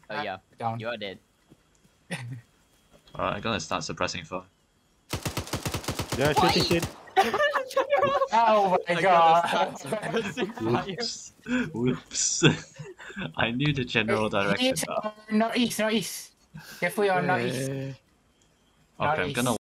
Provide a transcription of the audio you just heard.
Oh yeah, Down. you are dead. Alright, I'm gonna start suppressing fire. Yeah, shit. Oh my I god. gotta start suppressing fire. Whoops. Whoops. I knew the general direction. Northeast. Careful, you're northeast. Okay, I'm gonna